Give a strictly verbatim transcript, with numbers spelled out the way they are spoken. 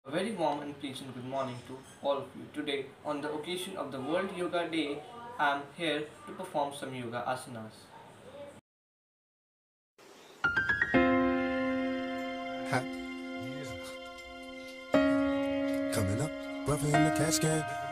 A very warm and pleasant good morning to all of you. Today, on the occasion of the World Yoga Day, I am here to perform some yoga asanas. Hot. Coming up, brother in the casket.